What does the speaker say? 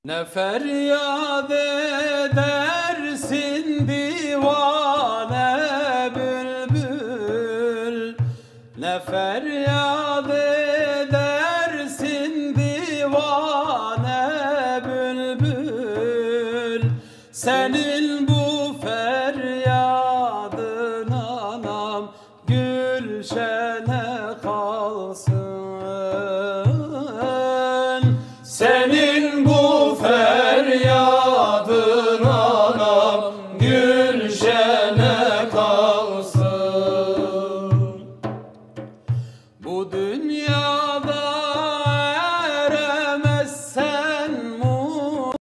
Ne feryat edersin divane bülbül, ne feryat edersin divane bülbül. Senin bu feryadın anam gülşene kalsın.